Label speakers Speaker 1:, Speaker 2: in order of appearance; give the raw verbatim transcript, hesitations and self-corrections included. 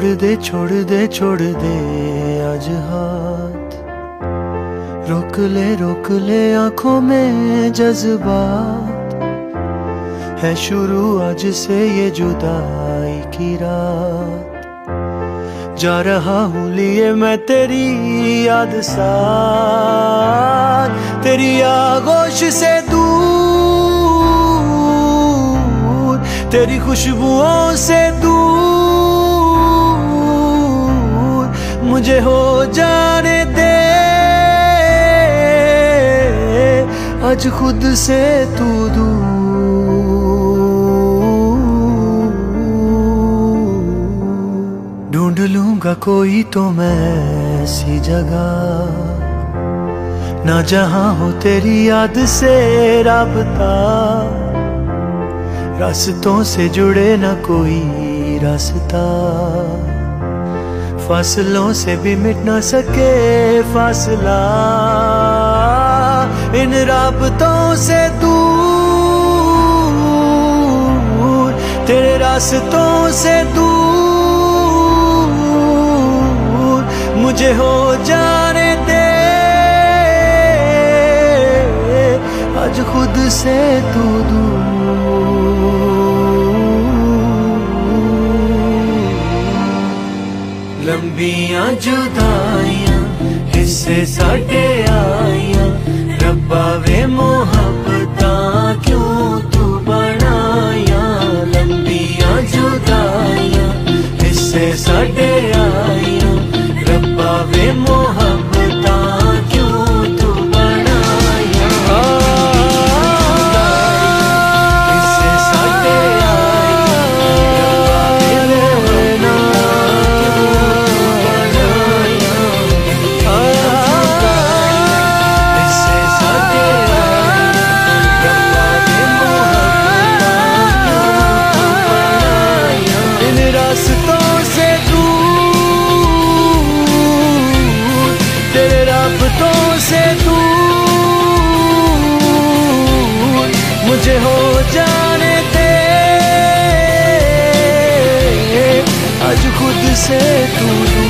Speaker 1: छोड़ दे छोड़ दे छोड़ दे आज हाथ, रोक ले रोक ले आंखों में जज्बात, है शुरू आज से ये जुदाई की रात। जा रहा हूँ लिए मैं तेरी याद साथ, तेरी आगोश से दूर, तेरी खुशबुओं से दूर, मुझे हो जाने दे आज खुद से तू दूर। ढूंढ लूंगा कोई तो मैं ऐसी जगह, ना जहां हो तेरी याद से राबता, रास्तों से जुड़े ना कोई रास्ता, फासलों से भी मिट ना सके फासला, इन राबतों से दूर, तेरे रास्तों से दूर, मुझे हो जाने दे आज खुद से तू दूर। लंबियां जुदाइयां हिस्से साडे आइयां, रब्बा वे मोहब्बतां क्यों तू बनाया। लंबियां जुदाइयां हिस्से साडे आइयां, रब्बा वे मोहब्बतां क्यों तू बनाया। हिस्से साडे आइयां, रब्बा वे मुझे हो जाने दे आज खुद से तू।